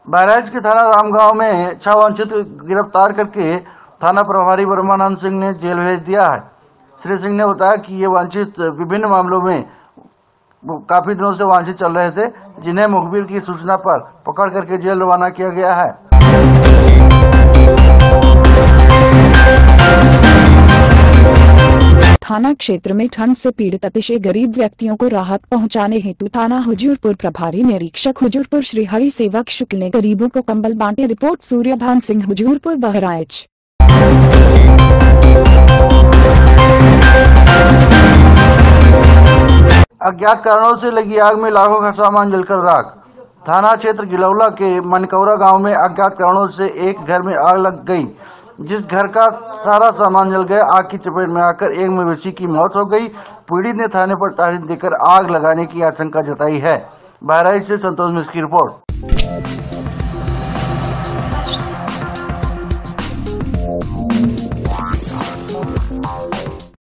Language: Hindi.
बहराइच के थाना रामगांव में 6 वांछित गिरफ्तार करके थाना प्रभारी ब्रह्मानंद सिंह ने जेल भेज दिया है। श्री सिंह ने बताया कि ये वांछित विभिन्न मामलों में काफी दिनों से वांछित चल रहे थे, जिन्हें मुखबिर की सूचना पर पकड़ करके जेल रवाना किया गया है। थाना क्षेत्र में ठंड से पीड़ित अतिशय गरीब व्यक्तियों को राहत पहुंचाने हेतु थाना हुजूरपुर प्रभारी निरीक्षक हुजूरपुर श्री हरि सेवक शुक्ल ने गरीबों को कंबल बांटे। रिपोर्ट सूर्यभान सिंह, हुजूरपुर, बहराइच। अज्ञात कारणों से लगी आग में लाखों का सामान जलकर राख। थाना क्षेत्र गिलौला के मनकौरा गांव में अज्ञात कारणों से एक घर में आग लग गई, जिस घर का सारा सामान जल गया। आग की चपेट में आकर एक मवेशी की मौत हो गई। पीड़ित ने थाने पर तहरीर देकर आग लगाने की आशंका जताई है। बहराइच से संतोष मिश्र की रिपोर्ट।